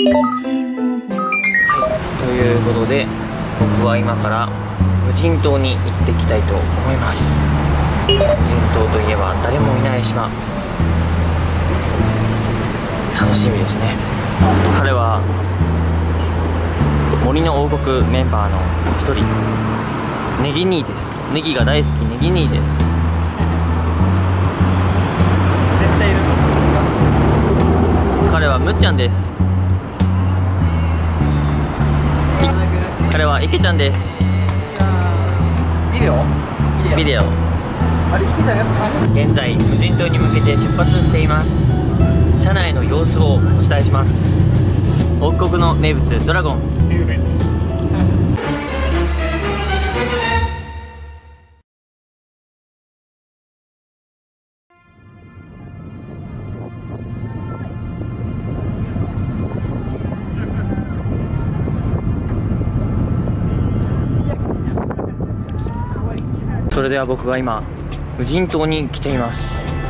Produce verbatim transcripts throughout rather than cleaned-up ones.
ということで僕は今から無人島に行ってきたいと思います。無人島といえば誰もいない島、楽しみですね。彼は森の王国メンバーの一人、ネギ兄です。ネギが大好きネギ兄です。 絶対いるの。 彼はむっちゃんです。彼は池ちゃんです。 ビデオビデオ。 あれ、池ちゃんやっぱ現在無人島に向けて出発しています。車内の様子をお伝えします。王国の名物ドラゴン。 名物。 それでは僕が今無人島に来ています。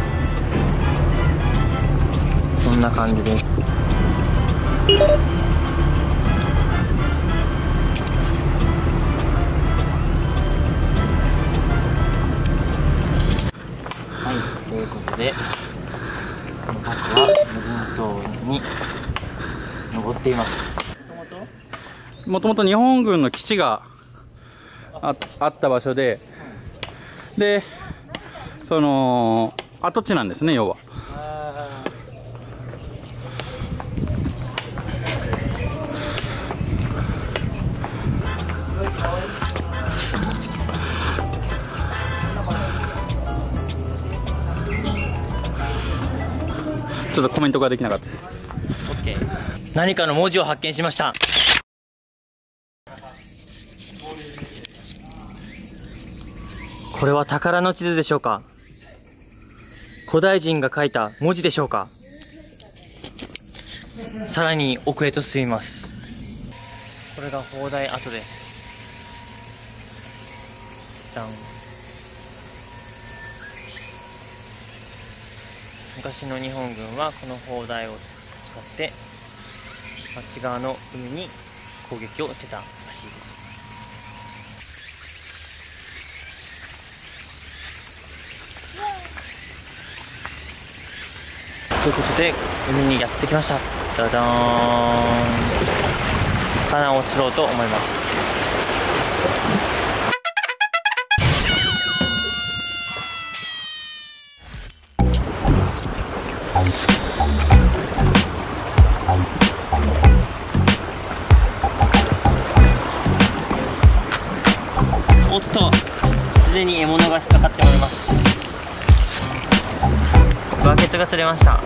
こんな感じです。はい、ということで僕は無人島に登っています。 もともと日本軍の基地が あ, あった場所で、でその跡地なんですね、要は。ちょっとコメントができなかった。 OK。 何かの文字を発見しました。これは宝の地図でしょうか。古代人が書いた文字でしょうか。さらに奥へと進みます。これが砲台跡です。じゃん。昔の日本軍はこの砲台を使ってあっち側の海に攻撃をしてたらしいです。ということで海にやってきました。ダダーン。魚を釣ろうと思います。おっと、すでに獲物が引っかかっております。バケツが釣れました。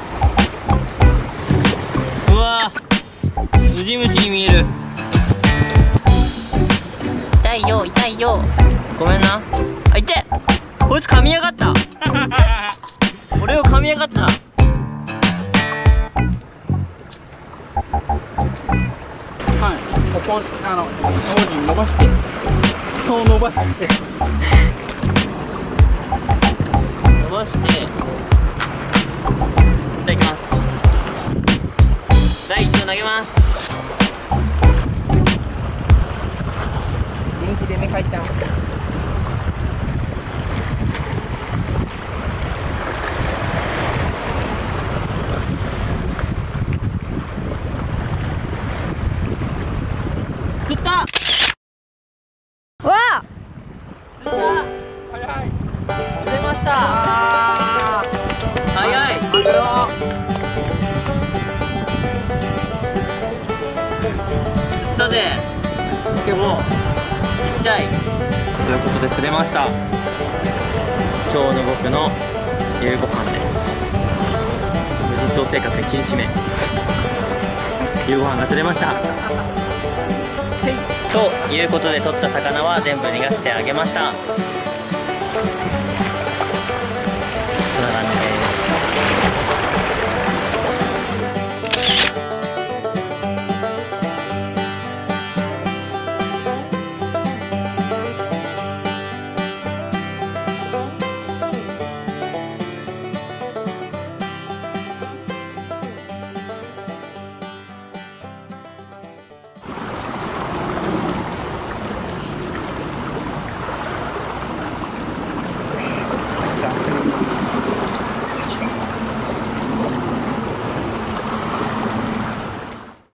うわー、ウジ虫に見える。痛いよ痛いよ、ごめんな。あ、痛い、こいつ噛みやがった俺を噛みやがった。 はい、ここあの文字伸ばして、そう伸ばして伸ばしていただきます。第一を投げます。 元気でね、かいちゃん。 食った。 わあ、 早い。釣れました。早い。マグロ。釣ったぜ。でもちっちゃい。ということで釣れました。今日の僕の夕ご飯です。無人島生活いちにちめ、夕ご飯が釣れました。ということで取った魚は全部逃がしてあげました。